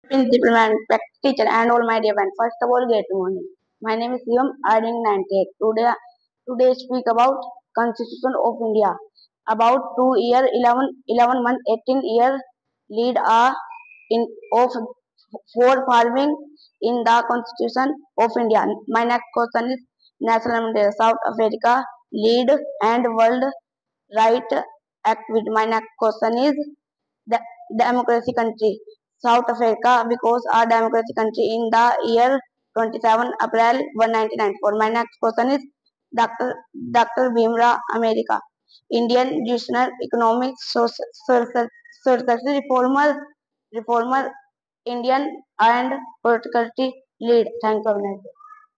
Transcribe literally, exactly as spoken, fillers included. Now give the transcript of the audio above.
Principal man, teacher, and all my dear friends. First of all, good morning. My name is Sivam, adding ninety-eight. Today, today speak about Constitution of India. About two year, eleven, eleven month, eighteen year lead a in of for farming in the Constitution of India. My next question is National Day, South Africa lead and world right act with. My next question is the democracy country. South Africa because a democracy country in the year twenty-seven April nineteen ninety-four. My next question is Doctor Doctor Bhimra America. Indian Judicial Economic Social Reformer Reformer Indian and Political Lead. Thank you.